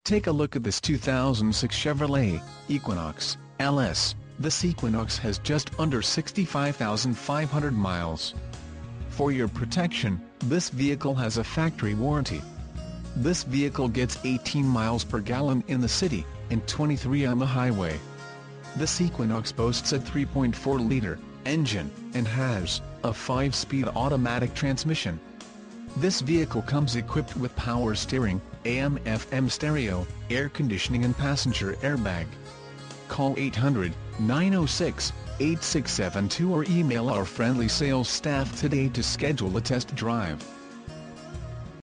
Take a look at this 2006 Chevrolet Equinox LS. This Equinox has just under 65,500 miles. For your protection, this vehicle has a factory warranty. This vehicle gets 18 miles per gallon in the city, and 23 on the highway. This Equinox boasts a 3.4-liter engine, and has a 5-speed automatic transmission. This vehicle comes equipped with power steering, AM/FM stereo, air conditioning and passenger airbag. Call 800-906-8672 or email our friendly sales staff today to schedule a test drive.